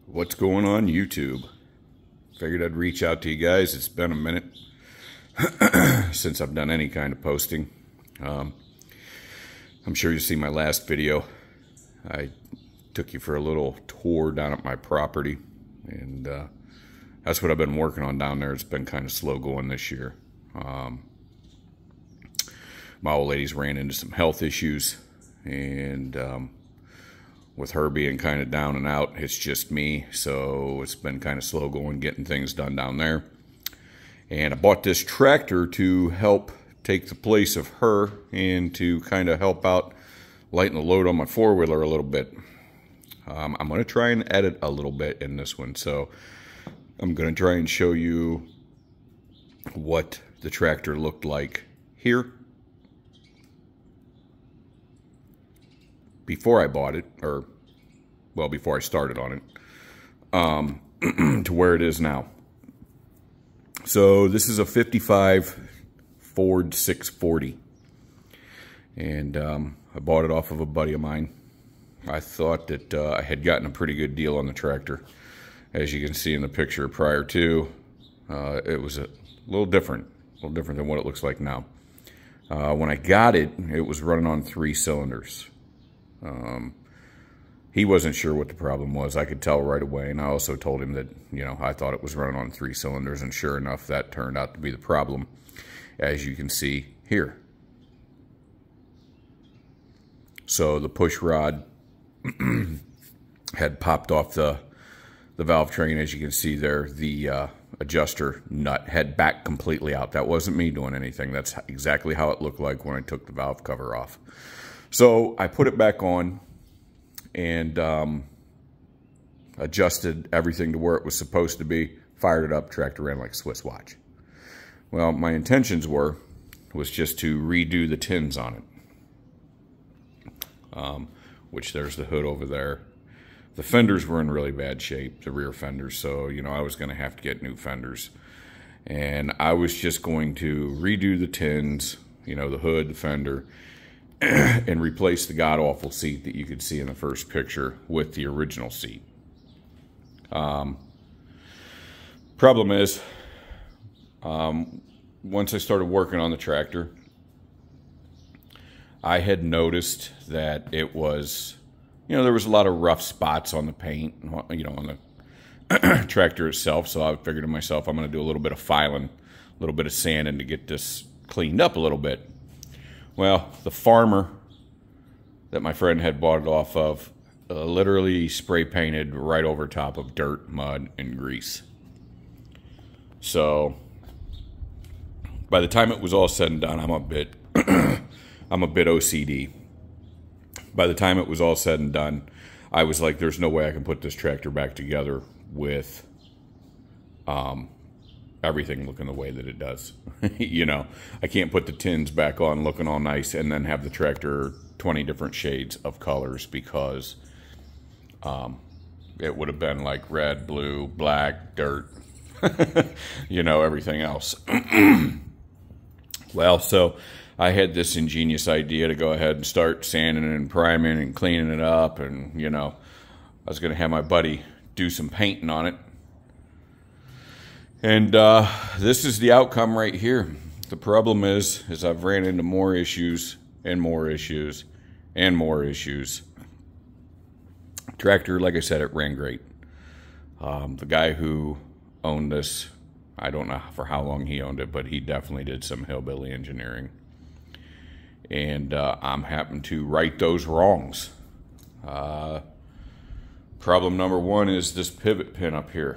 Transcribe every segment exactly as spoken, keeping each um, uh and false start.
What's going on YouTube? Figured I'd reach out to you guys. It's been a minute since I've done any kind of posting. Um, I'm sure you see my last video. I took you for a little tour down at my property, and uh, that's what I've been working on down there. It's been kind of slow going this year. Um, my old lady's ran into some health issues, and um, with her being kind of down and out, it's just me, so it's been kind of slow going getting things done down there. And I bought this tractor to help take the place of her and to kind of help out lighten the load on my four-wheeler a little bit. Um, I'm going to try and edit a little bit in this one, so I'm going to try and show you what the tractor looked like here before I bought it, or, well, before I started on it, um, to where it is now. So this is a fifty-five Ford six forty, and um, I bought it off of a buddy of mine. I thought that uh, I had gotten a pretty good deal on the tractor. As you can see in the picture prior to, uh, it was a little different, a little different than what it looks like now. Uh, when I got it, it was running on three cylinders. Um, he wasn't sure what the problem was. I could tell right away, and I also told him that, you know, I thought it was running on three cylinders, and sure enough, that turned out to be the problem, as you can see here. So the push rod had popped off the, the valve train. As you can see there, the uh, adjuster nut had backed completely out. That wasn't me doing anything. That's exactly how it looked like when I took the valve cover off. So I put it back on and um, adjusted everything to where it was supposed to be, fired it up, tractor ran like a Swiss watch. Well, my intentions were, was just to redo the tins on it, um, which there's the hood over there. The fenders were in really bad shape, the rear fenders, so, you know, I was going to have to get new fenders. And I was just going to redo the tins, you know, the hood, the fender, and replace the god-awful seat that you could see in the first picture with the original seat. Um, problem is, um, once I started working on the tractor, I had noticed that it was, you know, there was a lot of rough spots on the paint, you know, on the tractor itself, so I figured to myself, I'm going to do a little bit of filing, a little bit of sanding to get this cleaned up a little bit. Well, the farmer that my friend had bought it off of uh, literally spray painted right over top of dirt, mud, and grease. So by the time it was all said and done, I'm a bit, I'm a bit O C D. By the time it was all said and done, I was like, there's no way I can put this tractor back together with um, everything looking the way that it does. You know, I can't put the tins back on looking all nice and then have the tractor twenty different shades of colors, because um, it would have been like red, blue, black, dirt, you know, everything else. Well, so I had this ingenious idea to go ahead and start sanding and priming and cleaning it up, and, you know, I was going to have my buddy do some painting on it. And uh, this is the outcome right here. The problem is, is I've ran into more issues and more issues and more issues. Tractor, like I said, it ran great. Um, the guy who owned this, I don't know for how long he owned it, but he definitely did some hillbilly engineering. And uh, I'm happen to right those wrongs. Uh, problem number one is this pivot pin up here.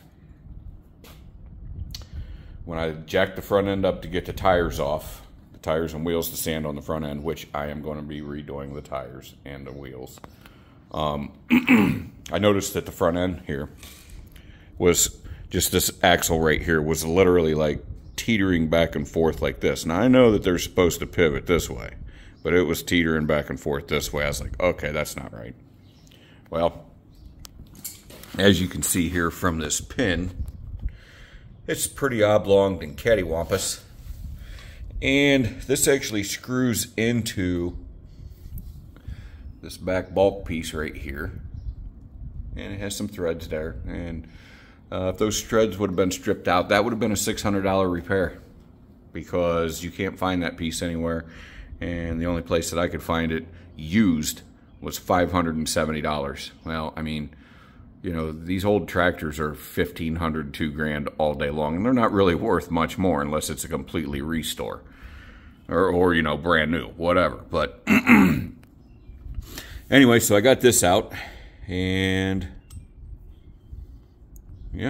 When I jacked the front end up to get the tires off, the tires and wheels to sand on the front end, which I am going to be redoing the tires and the wheels, um, I noticed that the front end here was just this axle right here was literally like teetering back and forth like this. Now, I know that they're supposed to pivot this way, but it was teetering back and forth this way. I was like, okay, that's not right. Well, as you can see here from this pin, it's pretty oblong and cattywampus, and this actually screws into this back bulk piece right here, and it has some threads there. And uh, if those threads would have been stripped out, that would have been a six hundred dollar repair, because you can't find that piece anywhere. And the only place that I could find it used was five hundred seventy dollars. Well, I mean, you know, these old tractors are fifteen hundred, two grand all day long, and they're not really worth much more unless it's a completely restore. Or, or you know, brand new, whatever. But anyway, so I got this out, and yeah,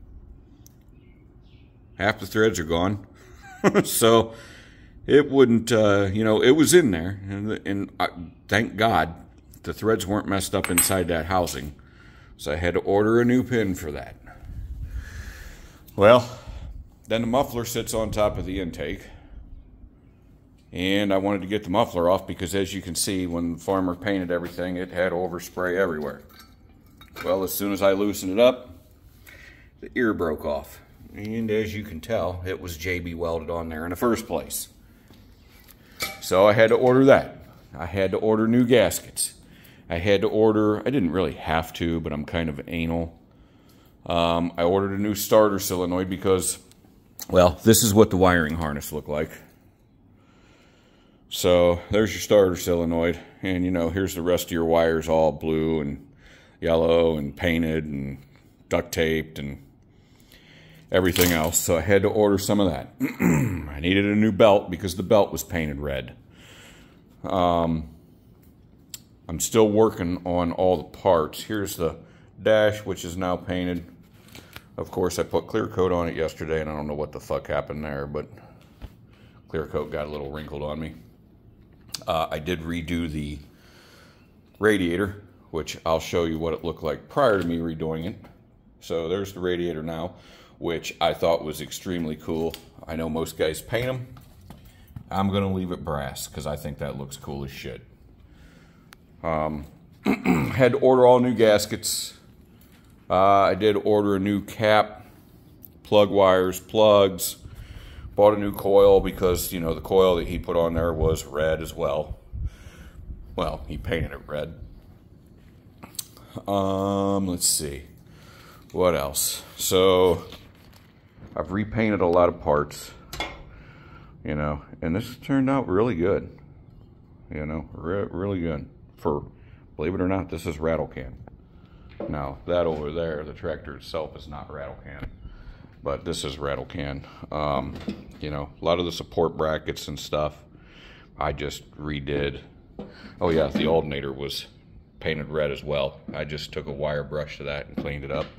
half the threads are gone. So it wouldn't, uh, you know, it was in there, and, and I, thank God the threads weren't messed up inside that housing. So I had to order a new pin for that. Well, then the muffler sits on top of the intake. And I wanted to get the muffler off because, as you can see, when the farmer painted everything, it had overspray everywhere. Well, as soon as I loosened it up, the ear broke off. And as you can tell, it was J B welded on there in the first place. So I had to order that. I had to order new gaskets. I had to order, I didn't really have to, but I'm kind of anal. Um, I ordered a new starter solenoid because, well, this is what the wiring harness looked like. So there's your starter solenoid, and you know, here's the rest of your wires all blue and yellow and painted and duct taped and everything else. So I had to order some of that. I needed a new belt because the belt was painted red. Um, I'm still working on all the parts. Here's the dash, which is now painted. Of course, I put clear coat on it yesterday, and I don't know what the fuck happened there, but clear coat got a little wrinkled on me. Uh, I did redo the radiator, which I'll show you what it looked like prior to me redoing it. So there's the radiator now, which I thought was extremely cool. I know most guys paint them. I'm going to leave it brass because I think that looks cool as shit. Um, had to order all new gaskets. Uh, I did order a new cap, plug wires, plugs. Bought a new coil because, you know, the coil that he put on there was red as well. Well, he painted it red. Um, let's see. What else? So, I've repainted a lot of parts, you know, and this turned out really good. You know, re really good. For, believe it or not, this is rattle can. Now, that over there, the tractor itself is not rattle can. But this is rattle can. Um, you know, a lot of the support brackets and stuff I just redid. Oh yeah, the alternator was painted red as well. I just took a wire brush to that and cleaned it up.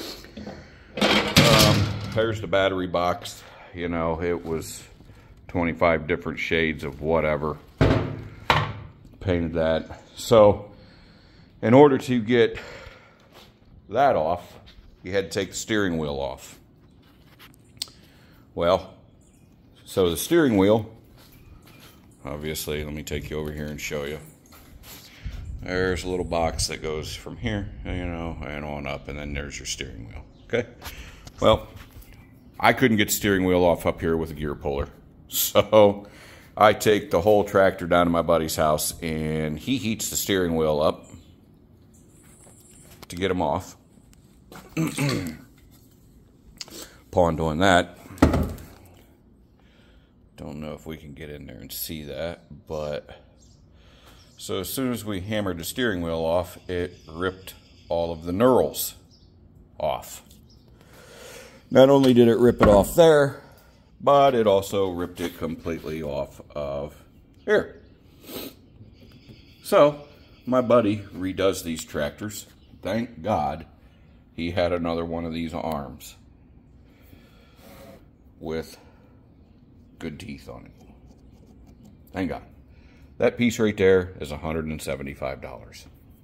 Um, there's the battery box. You know, it was twenty-five different shades of whatever. Painted that. So, in order to get that off, you had to take the steering wheel off. Well, so the steering wheel, obviously, let me take you over here and show you. There's a little box that goes from here, you know, and on up, and then there's your steering wheel, okay? Well, I couldn't get the steering wheel off up here with a gear puller. So I take the whole tractor down to my buddy's house, and he heats the steering wheel up to get him off. Upon doing that, don't know if we can get in there and see that, but so as soon as we hammered the steering wheel off, it ripped all of the knurls off. Not only did it rip it off there, but it also ripped it completely off of here. So my buddy redoes these tractors. Thank God he had another one of these arms with good teeth on it. Thank God. That piece right there is one hundred seventy-five dollars.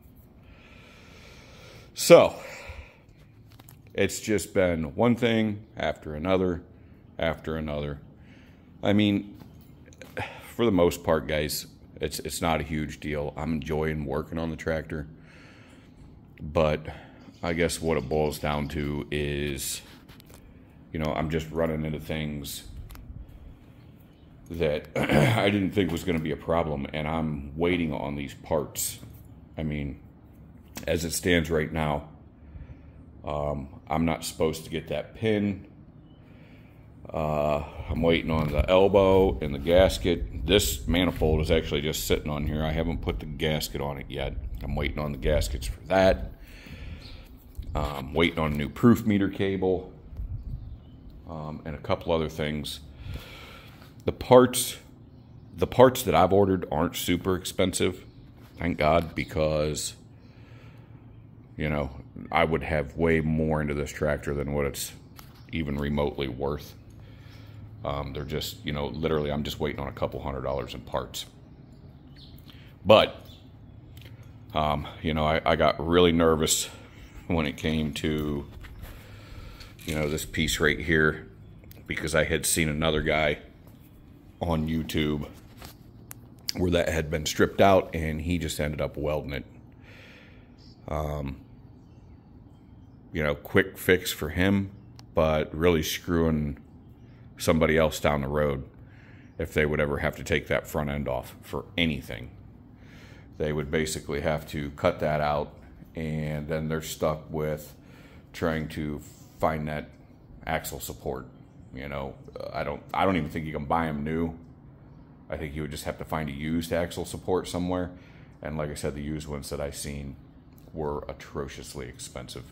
So, it's just been one thing after another, after another. I mean, for the most part, guys, it's it's not a huge deal. I'm enjoying working on the tractor. But I guess what it boils down to is, you know, I'm just running into things that I didn't think was going to be a problem, and I'm waiting on these parts. I mean, as it stands right now, Um, I'm not supposed to get that pin. Uh, I'm waiting on the elbow and the gasket. This manifold is actually just sitting on here. I haven't put the gasket on it yet. I'm waiting on the gaskets for that. Um, waiting on a new proof meter cable, um, and a couple other things. The parts, the parts that I've ordered aren't super expensive, thank God, because, you know, I would have way more into this tractor than what it's even remotely worth. Um, they're just, you know, literally, I'm just waiting on a couple hundred dollars in parts. But, um, you know, I, I got really nervous when it came to, you know, this piece right here, because I had seen another guy on YouTube where that had been stripped out and he just ended up welding it. Um, you know, quick fix for him, but really screwing somebody else down the road if they would ever have to take that front end off for anything. They would basically have to cut that out, and then they're stuck with trying to find that axle support. You know, I don't I don't even think you can buy them new. I think you would just have to find a used axle support somewhere. And like I said, the used ones that I've seen were atrociously expensive.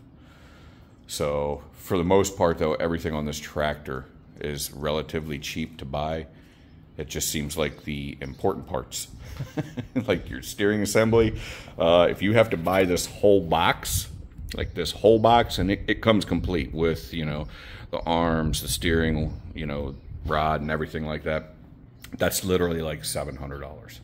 So for the most part, though, everything on this tractor is relatively cheap to buy. It just seems like the important parts, like your steering assembly, uh, if you have to buy this whole box, like this whole box, and it, it comes complete with, you know, the arms, the steering, you know, rod and everything like that, that's literally like seven hundred dollars.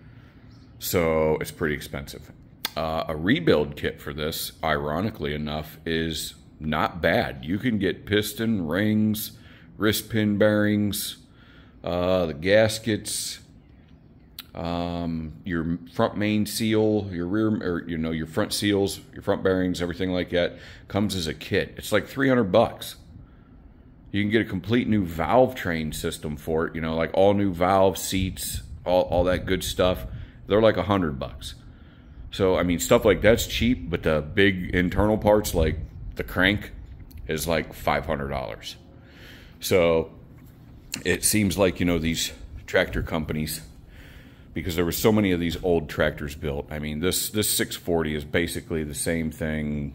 So it's pretty expensive. Uh, a rebuild kit for this, ironically enough, is not bad. You can get piston, rings, wrist pin bearings, uh, the gaskets, um, your front main seal, your rear, or you know, your front seals, your front bearings, everything like that comes as a kit. It's like three hundred bucks. You can get a complete new valve train system for it. You know, like all new valve seats, all all that good stuff. They're like a hundred bucks. So I mean, stuff like that's cheap, but the big internal parts like the crank is like five hundred dollars. So it seems like, you know, these tractor companies, because there were so many of these old tractors built. I mean, this this six forty is basically the same thing,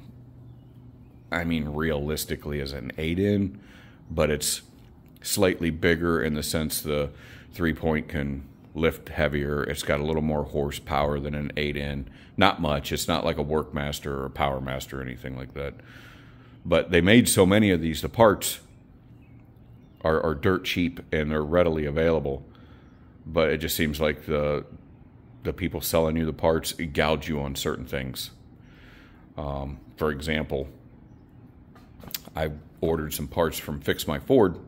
I mean, realistically, as an eight in, but it's slightly bigger in the sense the three-point can lift heavier. It's got a little more horsepower than an eight in. Not much. It's not like a Workmaster or a Powermaster or anything like that. But they made so many of these, the parts are, are dirt cheap and they're readily available. But it just seems like the the people selling you the parts gouge you on certain things. Um, for example, I ordered some parts from Fix My Ford,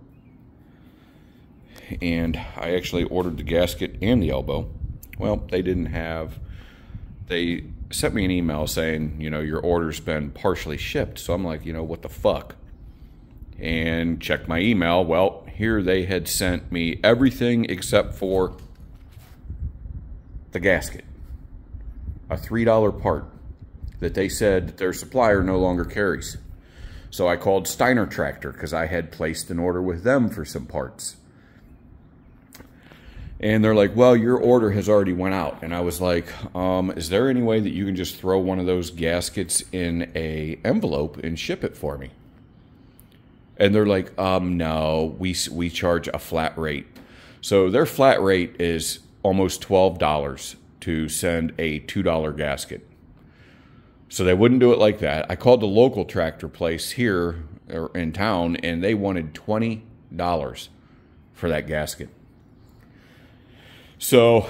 and I actually ordered the gasket and the elbow. Well, they didn't have, they sent me an email saying, you know, your order's been partially shipped. So I'm like, you know, what the fuck? And checked my email. Well, here they had sent me everything except for the gasket, a three dollar part that they said their supplier no longer carries. So I called Steiner Tractor because I had placed an order with them for some parts. And they're like, well, your order has already went out. And I was like, um, is there any way that you can just throw one of those gaskets in a envelope and ship it for me? And they're like, um, no, we, we charge a flat rate. So their flat rate is almost twelve dollars to send a two dollar gasket. So they wouldn't do it like that. I called the local tractor place here in town, and they wanted twenty dollars for that gasket. So,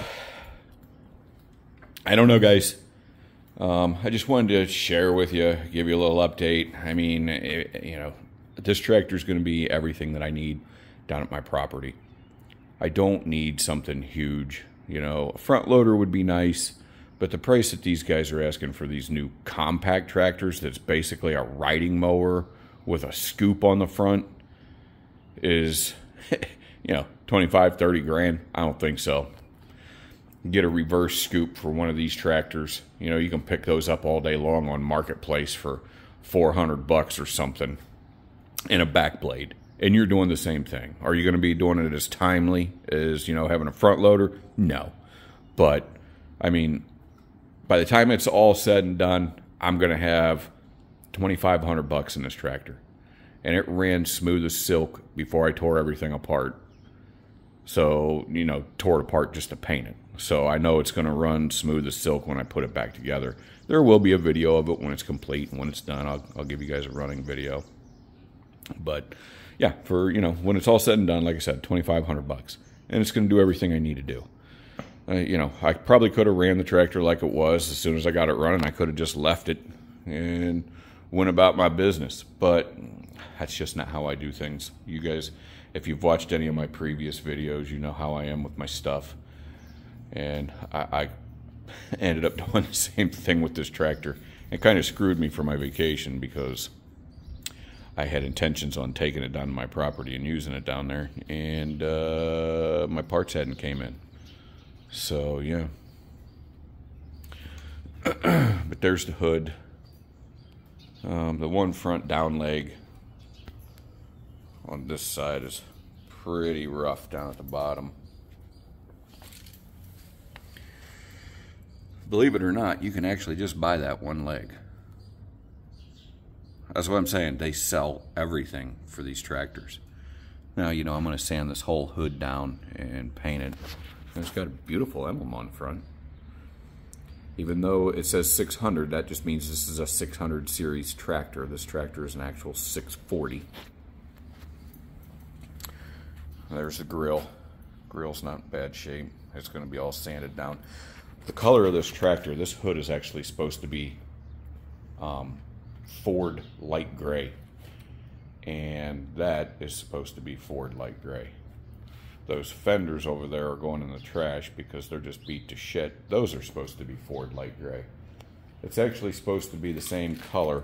I don't know, guys. Um, I just wanted to share with you, give you a little update. I mean, it, you know, this tractor is going to be everything that I need down at my property. I don't need something huge. You know, a front loader would be nice, but the price that these guys are asking for these new compact tractors that's basically a riding mower with a scoop on the front is, you know, twenty-five, thirty grand. I don't think so. Get a reverse scoop for one of these tractors. You know, you can pick those up all day long on Marketplace for four hundred bucks or something in a back blade. And you're doing the same thing. Are you going to be doing it as timely as, you know, having a front loader? No. But, I mean, by the time it's all said and done, I'm going to have twenty-five hundred bucks in this tractor. And it ran smooth as silk before I tore everything apart. So, you know, tore it apart just to paint it. So I know it's going to run smooth as silk when I put it back together. There will be a video of it when it's complete. And when it's done, I'll, I'll give you guys a running video. But, yeah, for, you know, when it's all said and done, like I said, twenty-five hundred bucks. And it's going to do everything I need to do. Uh, you know, I probably could have ran the tractor like it was. As soon as I got it running, I could have just left it and went about my business. But that's just not how I do things. You guys, if you've watched any of my previous videos, you know how I am with my stuff. And I, I ended up doing the same thing with this tractor. It kind of screwed me for my vacation because I had intentions on taking it down to my property and using it down there. And uh, my parts hadn't came in. So, yeah. But there's the hood. Um, the one front down leg on this side is pretty rough down at the bottom. Believe it or not, you can actually just buy that one leg. That's what I'm saying. They sell everything for these tractors. Now, you know, I'm going to sand this whole hood down and paint it. And it's got a beautiful emblem on the front. Even though it says six hundred, that just means this is a six hundred series tractor. This tractor is an actual six forty. There's the grill. Grill's not in bad shape. It's going to be all sanded down. The color of this tractor, this hood is actually supposed to be um, Ford light gray. And that is supposed to be Ford light gray. Those fenders over there are going in the trash because they're just beat to shit. Those are supposed to be Ford light gray. It's actually supposed to be the same color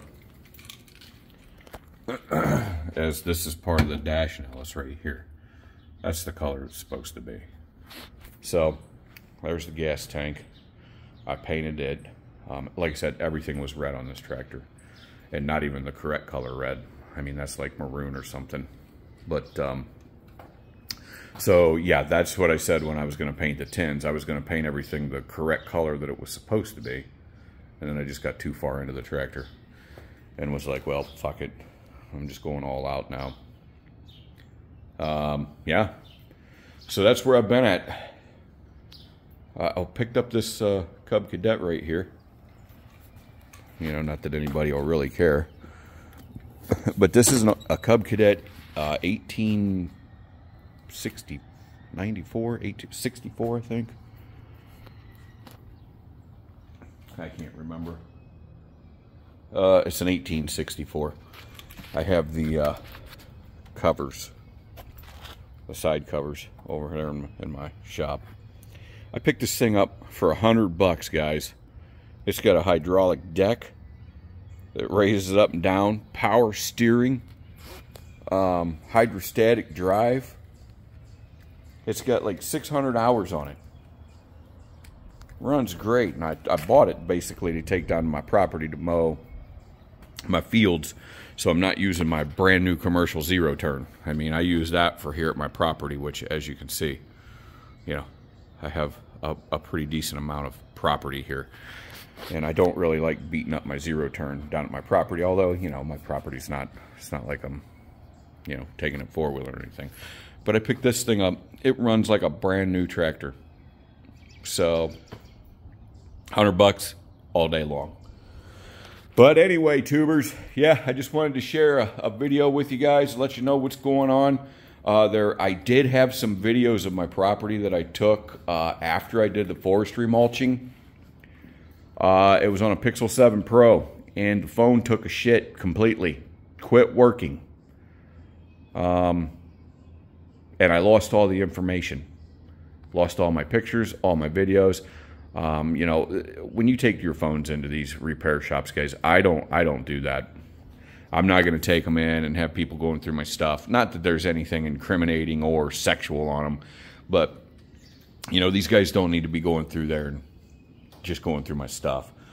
as this is part of the dash nails right here. That's the color it's supposed to be. So, there's the gas tank. I painted it. Um, like I said, everything was red on this tractor. And not even the correct color red. I mean, that's like maroon or something. But, um... so, yeah, that's what I said when I was going to paint the tins. I was going to paint everything the correct color that it was supposed to be. And then I just got too far into the tractor. And was like, well, fuck it. I'm just going all out now. Um, yeah. So that's where I've been at. Uh, I picked up this uh, Cub Cadet right here. You know, not that anybody will really care. But this is an, a Cub Cadet uh, eighteen sixty, ninety-four, eighteen sixty-four, I think. I can't remember. Uh, it's an eighteen sixty-four. I have the uh, covers, the side covers over there in, in my shop. I picked this thing up for a hundred bucks, guys. It's got a hydraulic deck that raises up and down, power steering, um, hydrostatic drive. It's got like six hundred hours on it. Runs great, and I, I bought it basically to take down to my property to mow my fields, so I'm not using my brand new commercial zero turn. I mean, I use that for here at my property, which, as you can see, you know, I have a, a pretty decent amount of property here. And I don't really like beating up my zero turn down at my property, although, you know, my property's not, it's not like I'm, you know, taking it four-wheeler or anything. But I picked this thing up. It runs like a brand new tractor. So, hundred bucks all day long. But anyway, tubers, yeah, I just wanted to share a, a video with you guys, let you know what's going on. Uh, there, I did have some videos of my property that I took uh, after I did the forestry mulching. Uh, it was on a Pixel seven Pro, and the phone took a shit completely. Quit working. Um, and I lost all the information. Lost all my pictures, all my videos. Um, you know, when you take your phones into these repair shops, guys, I don't, I don't do that. I'm not going to take them in and have people going through my stuff. Not that there's anything incriminating or sexual on them, but, you know, these guys don't need to be going through there and just going through my stuff.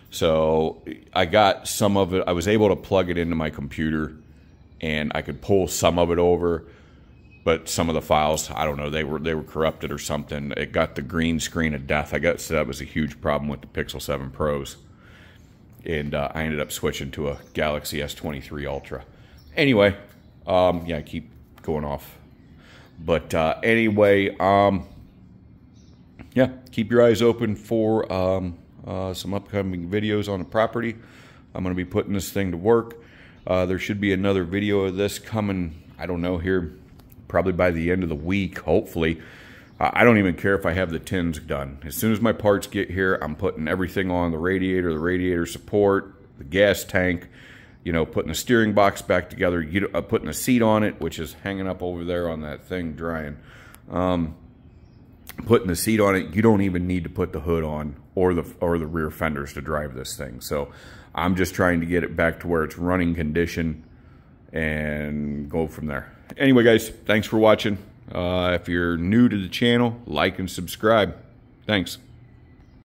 So I got some of it. I was able to plug it into my computer, and I could pull some of it over. But some of the files, I don't know, they were they were corrupted or something. It got the green screen of death. I guess that was a huge problem with the Pixel seven Pros. And uh, I ended up switching to a Galaxy S twenty-three Ultra. Anyway, um, yeah, I keep going off. But uh, anyway, um, yeah, keep your eyes open for um, uh, some upcoming videos on the property. I'm going to be putting this thing to work. Uh, there should be another video of this coming, I don't know, here probably by the end of the week, hopefully. Uh, I don't even care if I have the tins done. As soon as my parts get here, I'm putting everything on, the radiator, the radiator support, the gas tank, you know, putting the steering box back together, you, uh, putting a seat on it, which is hanging up over there on that thing drying. Um, putting the seat on it, you don't even need to put the hood on or the, or the rear fenders to drive this thing. So I'm just trying to get it back to where it's running condition and go from there. Anyway, guys, thanks for watching. Uh, if you're new to the channel, like and subscribe. Thanks.